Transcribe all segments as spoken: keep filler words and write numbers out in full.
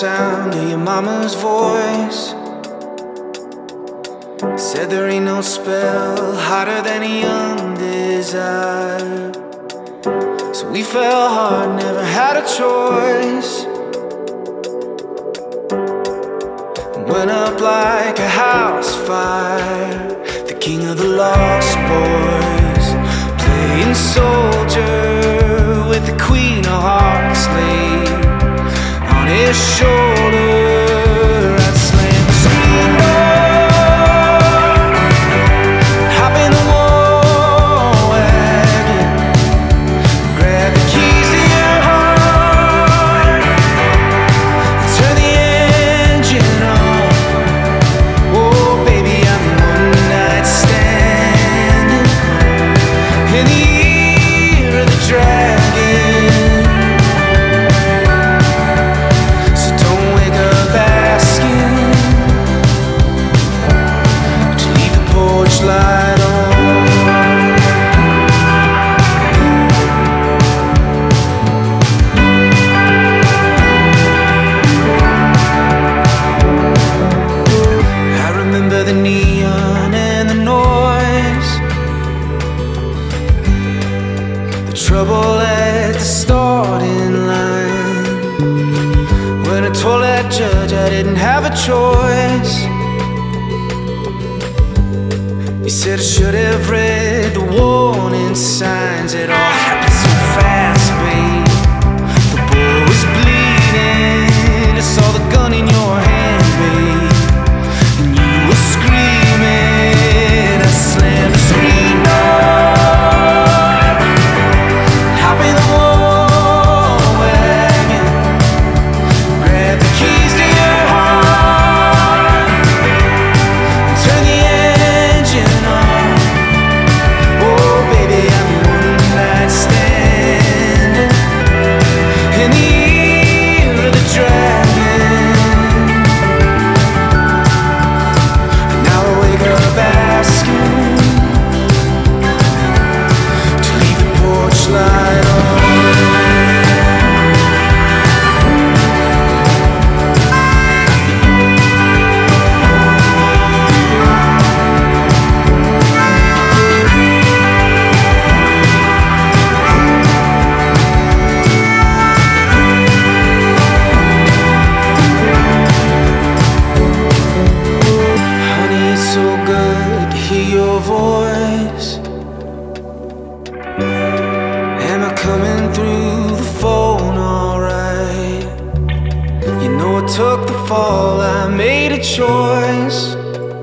sound of your mama's voice. Said there ain't no spell hotter than a young desire. So we fell hard, never had a choice. Went up like a house fire, the king of the lost boys, playing soldier with the queen of hearts laid on his shoulder. I'd slam the screen door, hop in the war wagon, grab the keys to your heart, turn the engine on. Oh baby, I'm one night standing in the year of the dragon. So don't wake up asking to leave the porch light on. I remember the neon and the noise, the trouble at the starting line, when I told that judge I didn't have a choice. He said I should have read the warning signs. It all happened so fast, babe. The boy was bleeding. I saw the gun in your hand, babe, and you were screaming. I slammed the screen door, hop in the war wagon, grab the keys to your heart, and turn the engine on. Oh baby, I'm one night standing in the year of the dragon. And now I wake up asking to leave the porch light on. Honey, it's so good to hear your voice. Am I coming through the phone alright? You know I took the fall, I made a choice.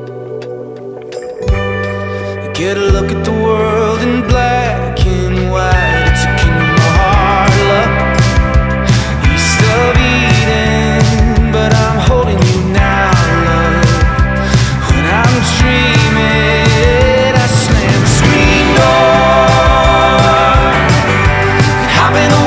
Get a look at the world in black and white. It's a kingdom of hard luck, east of Eden, but I'm holding you now, love. When I'm dreaming, I slam the screen door, hop in the